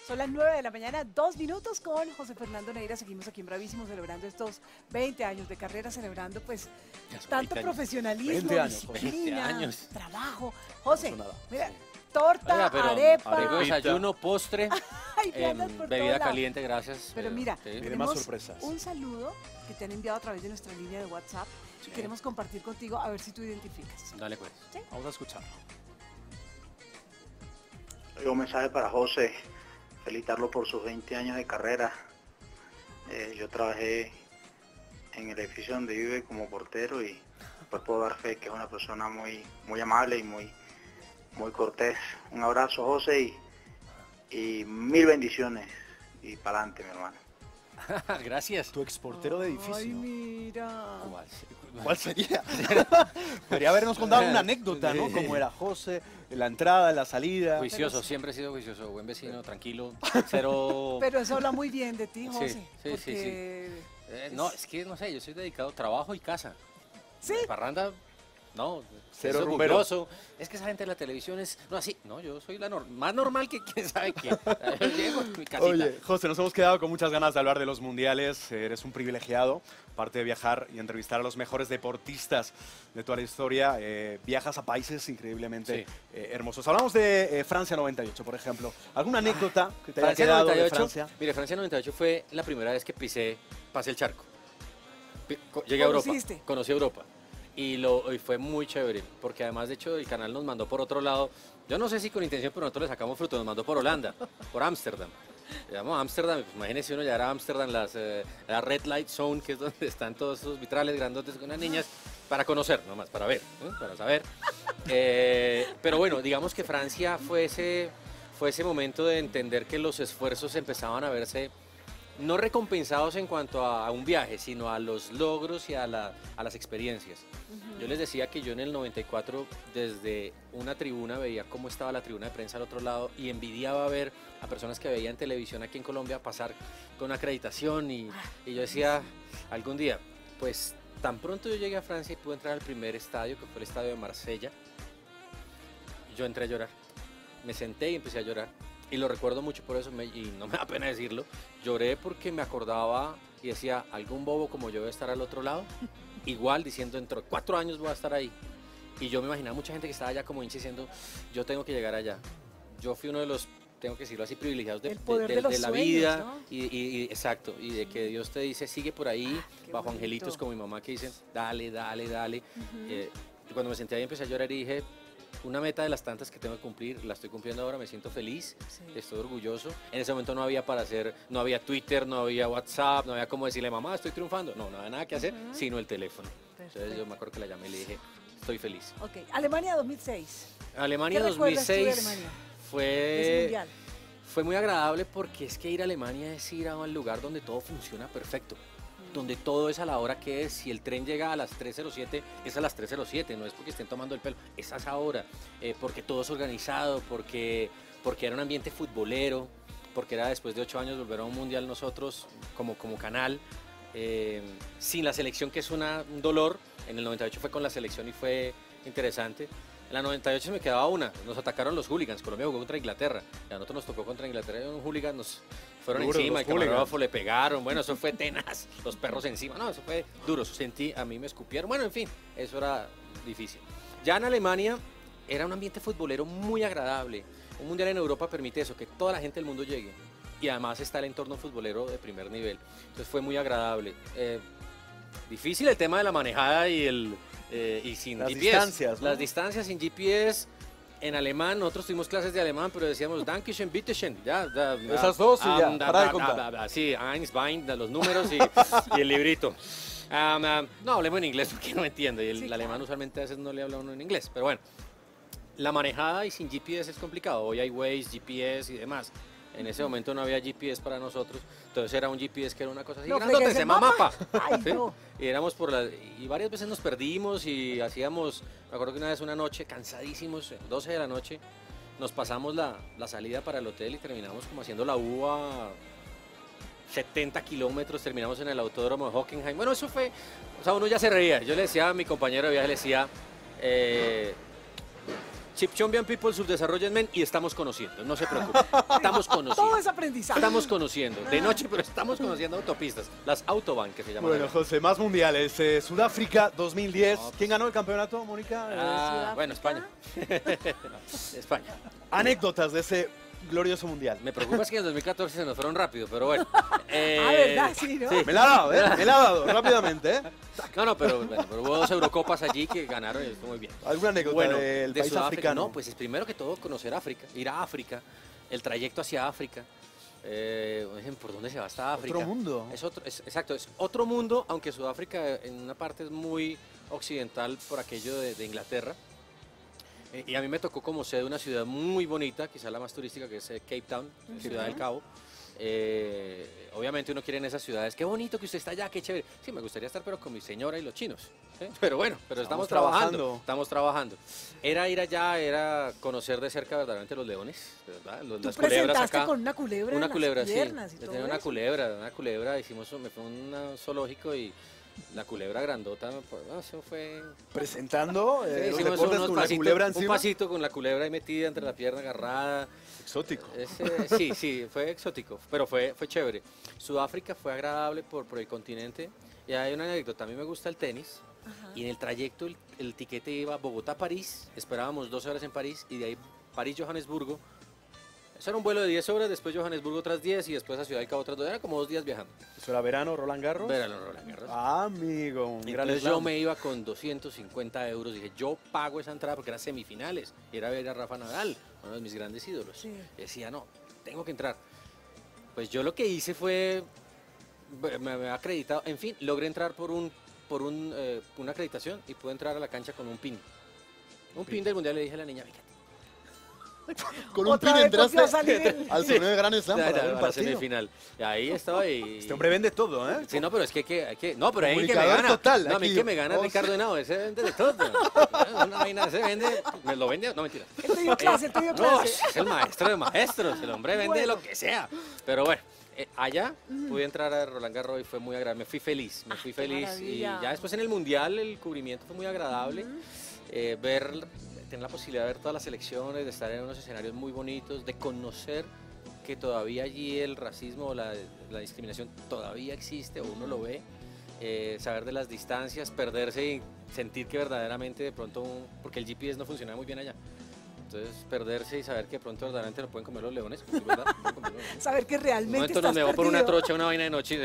Son las 9 de la mañana, 2 minutos con José Fernando Neira. Seguimos aquí en Bravísimo celebrando estos 20 años de carrera, celebrando pues tanto profesionalismo, 20 años, disciplina, 20 años. trabajo. José, No, nada. mira, Sí. torta, Oiga, pero arepa. tengo desayuno, postre, Ay, me andas por bebida todo lado. caliente, gracias. Pero mira, sí. Viene tenemos más sorpresas. un saludo que te han enviado a través de nuestra línea de WhatsApp y queremos compartir contigo a ver si tú identificas. Dale pues. Vamos a escucharlo. Un mensaje para José, felicitarlo por sus 20 años de carrera. Yo trabajé en el edificio donde vive como portero y pues puedo dar fe que es una persona muy amable y muy cortés. Un abrazo, José, y mil bendiciones y para adelante, mi hermano. Gracias. Tu exportero de Ay, edificio. mira. ¿Cuál sería? Podría habernos contado una anécdota, ¿no? Como era José, la entrada, la salida. Juicioso, siempre he sido juicioso, buen vecino, tranquilo, cero... Pero eso habla muy bien de ti, José. Sí, porque no, es que no sé, yo soy dedicado a trabajo y casa. Sí. Parranda, no, Cero soy rumbero. orgulloso. Es que esa gente de la televisión es, no así, no, yo soy más normal que quién sabe quién. Yo llego en mi casita. Oye, José, nos hemos quedado con muchas ganas de hablar de los mundiales. Eres un privilegiado, aparte de viajar y entrevistar a los mejores deportistas de toda la historia. Viajas a países increíblemente hermosos. Hablamos de Francia 98, por ejemplo. ¿Alguna anécdota que te haya Francia quedado 98, de Francia? mire, Francia 98 fue la primera vez que pasé el charco. Llegué a Europa, ¿Conociste? conocí Europa. Y fue muy chévere, porque además, de hecho, el canal nos mandó por otro lado. Yo no sé si con intención, pero nosotros le sacamos fruto, nos mandó por Holanda, por Ámsterdam. Llamamos a Ámsterdam, pues imagínense uno llegar a Ámsterdam, la Red Light Zone, que es donde están todos esos vitrales grandotes con las niñas, para conocer, nomás, para ver, ¿no? Para saber. Pero bueno, digamos que Francia fue ese momento de entender que los esfuerzos empezaban a verse no recompensados en cuanto a un viaje, sino a los logros y a las experiencias. Yo les decía que yo en el 94 desde una tribuna veía cómo estaba la tribuna de prensa al otro lado y envidiaba ver a personas que veía en televisión aquí en Colombia pasar con acreditación y yo decía, algún día, pues tan pronto yo llegué a Francia y pude entrar al primer estadio, que fue el estadio de Marsella, yo entré a llorar, me senté y empecé a llorar. Y lo recuerdo mucho por eso, y no me da pena decirlo, lloré porque me acordaba y decía, algún bobo como yo debe estar al otro lado, igual diciendo, dentro de 4 años voy a estar ahí. Y yo me imaginaba mucha gente que estaba allá como hincha diciendo, yo tengo que llegar allá. Yo fui uno de los, tengo que decirlo así, privilegiados El poder de los la sueños, vida. ¿no? Exacto, y de que Dios te dice, sigue por ahí, Qué bajo bonito. angelitos como mi mamá que dicen, dale, dale, dale. Y cuando me senté ahí empecé a llorar y dije, una meta de las tantas que tengo que cumplir, la estoy cumpliendo ahora, me siento feliz, Sí. estoy orgulloso. En ese momento no había no había Twitter, no había WhatsApp, no había como decirle, mamá, estoy triunfando. No había nada que hacer, sino el teléfono. Entonces yo me acuerdo que la llamé y le dije, estoy feliz. Ok, Alemania 2006. Alemania ¿Qué recuerdas tú de 2006 Alemania? Ese mundial. fue muy agradable porque es que ir a Alemania es ir a un lugar donde todo funciona perfecto. Donde todo es a la hora que es, si el tren llega a las 3:07, es a las 3:07, no es porque estén tomando el pelo, es a esa hora, porque todo es organizado, porque era un ambiente futbolero, porque era después de 8 años volver a un mundial nosotros como canal, sin la selección que es un dolor. En el 98 fue con la selección y fue interesante. En la 98 se me quedaba una, nos atacaron los hooligans, Colombia jugó contra Inglaterra, y a nosotros nos tocó contra Inglaterra, y un hooligan nos fueron Duros encima, los el camarógrafo le pegaron, bueno, eso fue tenaz, los perros encima, no, eso fue duro, sentí, a mí me escupieron, bueno, en fin, eso era difícil. Ya en Alemania era un ambiente futbolero muy agradable, un mundial en Europa permite eso, que toda la gente del mundo llegue, y además está el entorno futbolero de primer nivel, entonces fue muy agradable. Difícil el tema de la manejada y sin Las GPS. distancias, ¿no? Las distancias sin GPS. En alemán, nosotros tuvimos clases de alemán, pero decíamos Dankeschön, Bitteschön. Esas dos y ya, para de contar. Sí, eins, bein, los números y el librito. No, hablemos en inglés porque no entiendo. Y el alemán usualmente a veces no le habla a uno en inglés. Pero bueno, la manejada y sin GPS es complicado. Hoy hay Waze, GPS y demás. En ese momento no había GPS para nosotros, entonces era un GPS que era una cosa así, No grandote, fregues se el llama mapa. mapa. Ay, ¿sí? no. Y éramos y varias veces nos perdimos y hacíamos, me acuerdo que una vez una noche, cansadísimos, 12 de la noche, nos pasamos la salida para el hotel y terminamos como haciendo la U a 70 kilómetros, terminamos en el autódromo de Hockenheim. Bueno, eso fue, o sea, uno ya se reía. Yo le decía a mi compañero de viaje, le decía, Chipchombian People, subdesarrollen y estamos conociendo, no se preocupen. Estamos conociendo. Todo es aprendizaje. Estamos conociendo, de noche, pero estamos conociendo autopistas, las Autobahn que se llaman. Bueno, José, más mundiales. Sudáfrica 2010. ¿Quién ganó el campeonato, Mónica? Bueno, España. España. Anécdotas de ese glorioso mundial. Me preocupa es que en 2014 se nos fueron rápido, pero bueno. ¿Verdad? Sí, ¿no? Sí. Me la ha dado, ¿eh? Me la ha dado rápidamente, ¿eh? No, pero hubo 2 Eurocopas allí que ganaron y estuvo muy bien. ¿Alguna anécdota Bueno, del de país Sudáfrica, africano? no, pues es primero que todo conocer África, ir a África, el trayecto hacia África. ¿Por dónde se va hasta África? Otro mundo. Exacto, es otro mundo, aunque Sudáfrica en una parte es muy occidental por aquello de Inglaterra. Y a mí me tocó como sede una ciudad muy bonita, quizá la más turística, que es Cape Town, Ciudad del Cabo. Obviamente uno quiere en esas ciudades, qué bonito que usted está allá, qué chévere. Sí, me gustaría estar pero con mi señora y los chinos. Pero bueno, estamos trabajando. Estamos trabajando. Era ir allá, era conocer de cerca verdaderamente los leones, ¿verdad? ¿Tú las culebras acá. con una culebra Una en culebra, las piernas sí. y Yo todo tenía eso? una culebra, me fue a un zoológico y la culebra grandota, eso fue... Presentando los hicimos deportes unos con la pasitos, culebra un encima. pasito con la culebra ahí metida entre la pierna agarrada. Exótico. Sí, fue exótico, pero fue chévere. Sudáfrica fue agradable por el continente. Y hay una anécdota, a mí me gusta el tenis. Ajá. Y en el trayecto el tiquete iba Bogotá-París, esperábamos 12 horas en París y de ahí París-Johannesburgo. Eso era un vuelo de 10 horas, después Johannesburgo otras 10 y después a Ciudad del Cabo otras 2. Era como 2 días viajando. ¿Eso era verano, Roland Garros? Verano, Roland Garros. Ah, amigo, un gran Entonces slam. yo me iba con 250 euros. Dije, yo pago esa entrada porque eran semifinales. Y era ver a Rafa Nadal, uno de mis grandes ídolos. Sí. Y decía, no, tengo que entrar. Pues yo lo que hice fue, me había acreditado, en fin, logré entrar por una acreditación y pude entrar a la cancha con un pin. Un pin del mundial. Le dije a la niña, fíjate. Con un Otra pin vez entraste volvió a salir al torneo de Gran Slam para ver un la partido. semifinal. Y ahí estaba y... Este hombre vende todo, ¿eh? Sí, no, pero es que hay que no, pero hay que me Comunicador gana. total, No, a mí aquí. que me gana Oh, Ricardo Henao, ese vende de todo. Una vaina, ese vende, me lo vende, no, mentira. Él te dio clase, él te dio No, clase. es el maestro de maestros, el hombre vende Bueno. lo que sea. Pero bueno, allá pude entrar a Roland Garros y fue muy agradable, me fui feliz y maravilla. ya después en el Mundial el cubrimiento fue muy agradable. Tener la posibilidad de ver todas las selecciones, de estar en unos escenarios muy bonitos, de conocer que todavía allí el racismo o la discriminación todavía existe o uno lo ve, saber de las distancias, perderse y sentir que verdaderamente de pronto, porque el GPS no funcionaba muy bien allá, entonces perderse y saber que de pronto verdaderamente no pueden comer los leones, porque es verdad, no pueden comer los leones. Saber que En un realmente momento estás nos negó por una perdido. trocha, una vaina de noche.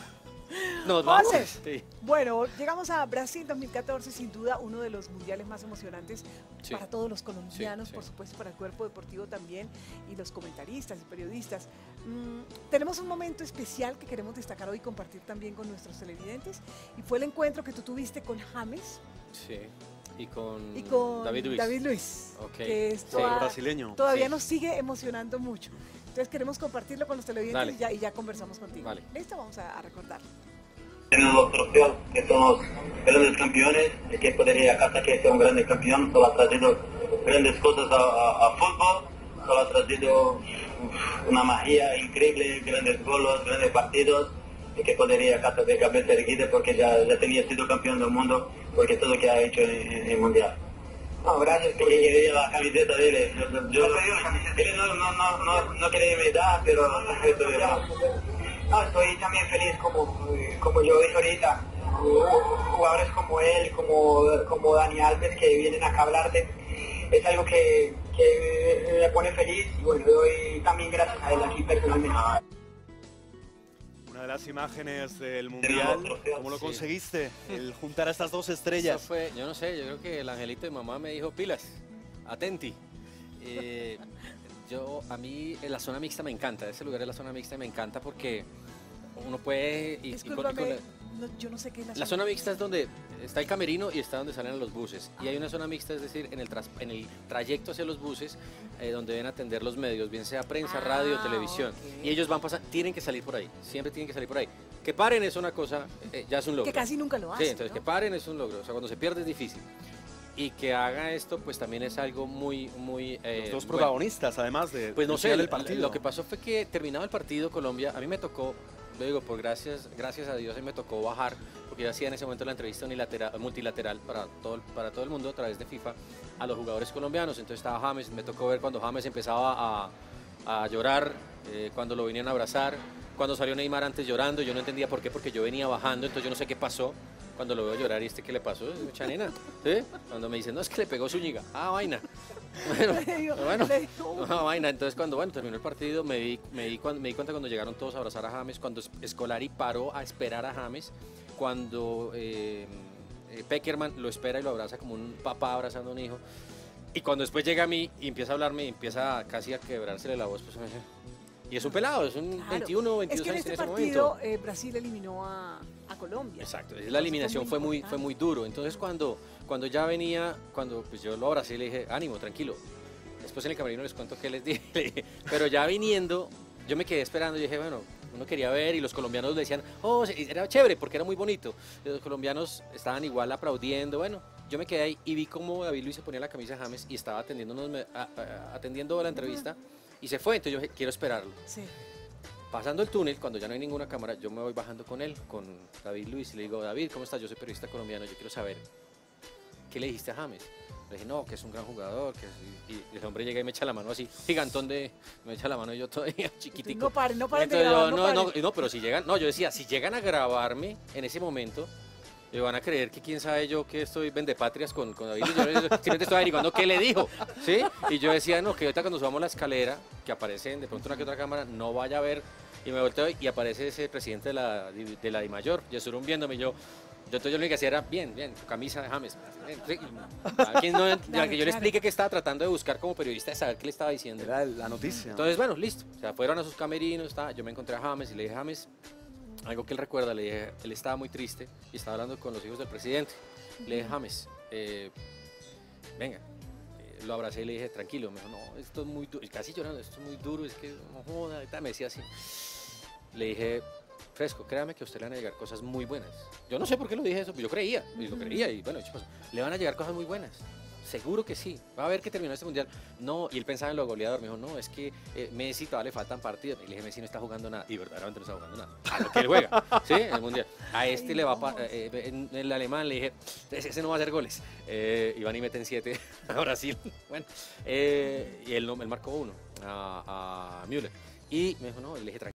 Nos vamos. José, Sí. bueno, llegamos a Brasil 2014, sin duda uno de los mundiales más emocionantes Sí. para todos los colombianos, Sí. por supuesto para el cuerpo deportivo también y los comentaristas y periodistas. Tenemos un momento especial que queremos destacar hoy y compartir también con nuestros televidentes y fue el encuentro que tú tuviste con James Sí. Y con David Luiz, Ok. que es Sí, brasileño. todavía Sí. nos sigue emocionando mucho. Entonces queremos compartirlo con los televidentes Dale. y ya conversamos contigo. Vale. Listo, vamos a recordar. Tenemos los trofeos que son los grandes campeones, el que podría casa que sea un grande campeón, solo ha traído grandes cosas a fútbol, solo ha traído una magia increíble, grandes goles, grandes partidos, el que podría casa de cabeza erguida porque ya tenía sido campeón del mundo, porque todo lo que ha hecho en el mundial. No, gracias, porque quería la camiseta de él. Él no quería me dar, pero esto era. No, estoy también feliz como yo dije ahorita, jugadores como él, como Dani Alves que vienen acá a hablarte, es algo que me pone feliz y bueno, doy también gracias a él aquí personalmente. Una de las imágenes del Mundial, ¿cómo lo Sí. conseguiste? El juntar a estas dos Eso estrellas. fue, yo no sé, yo creo que el angelito de mamá me dijo pilas, atenti. A mí la zona mixta me encanta, ese lugar de la zona mixta me encanta porque uno puede... Discúlpame, yo no sé qué es la zona mixta es donde está el camerino y está donde salen los buses. Y hay una zona mixta, es decir, en el trayecto hacia los buses, donde deben atender los medios, bien sea prensa, radio, televisión. Ok. Y ellos van pasando, tienen que salir por ahí, siempre tienen que salir por ahí. Que paren es una cosa, ya es un logro. Que casi nunca lo Sí, hacen, entonces ¿no? que paren es un logro. O sea, cuando se pierde es difícil. Y que haga esto, pues también es algo muy... Los dos bueno. protagonistas, además de Pues no del sé, final del partido. lo que pasó fue que terminado el partido Colombia, a mí me tocó Lo digo, por gracias a Dios, me tocó bajar, porque yo hacía en ese momento la entrevista multilateral para todo el mundo a través de FIFA a los jugadores colombianos. Entonces estaba James, me tocó ver cuando James empezaba a llorar, cuando lo venían a abrazar, cuando salió Neymar antes llorando. Yo no entendía por qué, porque yo venía bajando, entonces yo no sé qué pasó. Cuando lo veo llorar, ¿y qué le pasó? Es mucha nena, ¿sí? Cuando me dicen, no, es que le pegó Zúñiga. Ah, vaina. Bueno, vaina. Entonces, cuando terminó el partido, me di cuenta cuando llegaron todos a abrazar a James, cuando Scolari paró a esperar a James, cuando Pekerman lo espera y lo abraza como un papá abrazando a un hijo, y cuando después llega a mí y empieza a hablarme y empieza casi a quebrársele la voz, pues me dice, y es un pelado, es un 21, 22 años en ese momento. Brasil eliminó a Colombia. Exacto, la eliminación fue muy duro. Entonces cuando ya venía, pues yo lo abracé y le dije, ánimo, tranquilo. Después en el camerino les cuento qué les dije. Pero ya viniendo, yo me quedé esperando y dije, bueno, uno quería ver y los colombianos le decían, oh, era chévere porque era muy bonito. Los colombianos estaban igual aplaudiendo, bueno. Yo me quedé ahí y vi cómo David Luiz se ponía la camisa de James y estaba atendiendo la entrevista y se fue, entonces yo dije, quiero esperarlo. Sí. Pasando el túnel, cuando ya no hay ninguna cámara, yo me voy bajando con él, con David Luiz, y le digo, David, ¿cómo estás? Yo soy periodista colombiano, yo quiero saber, ¿qué le dijiste a James? Le dije, no, que es un gran jugador, y el hombre llega y me echa la mano así, gigantón me echa la mano y yo todavía chiquitico. No paren de grabar, no, pero si llegan, yo decía, si llegan a grabarme en ese momento, me van a creer que quién sabe yo que estoy vendepatrias con David. Yo simplemente estoy averiguando qué le dijo, ¿sí? Y yo decía, no, que ahorita cuando subamos la escalera, que aparece de pronto una que otra cámara, no vaya a ver, y me volteo y aparece ese presidente de la DIMAYOR, Yesurum viéndome, yo lo único que hacía era, bien, tu camisa de James. A que yo le explique que estaba tratando de buscar como periodista, de saber qué le estaba diciendo. Era la noticia. Entonces, bueno, listo. O sea, fueron a sus camerinos, yo me encontré a James y le dije, James, algo que él recuerda, le dije, él estaba muy triste y estaba hablando con los hijos del presidente. Le dije, James, venga, lo abracé y le dije, tranquilo. Me dijo, no, esto es muy duro, casi llorando, esto es muy duro, es que no joda, me decía así. Le dije, Fresco, créame que a usted le van a llegar cosas muy buenas. Yo no sé por qué lo dije eso, pero yo creía, y lo creía, y bueno, le van a llegar cosas muy buenas. Seguro que sí, va a ver que terminó este mundial. No, y él pensaba en lo goleador, me dijo, no, es que Messi todavía le faltan partidos. Y le dije, Messi no está jugando nada, y verdaderamente no está jugando nada. A lo que él juega, ¿sí? En el mundial. A este le va en el alemán le dije, ese no va a hacer goles. Y van y meten 7 a Brasil. Bueno, y él marcó 1 a Müller. Y me dijo, no, le dije, tranquilo.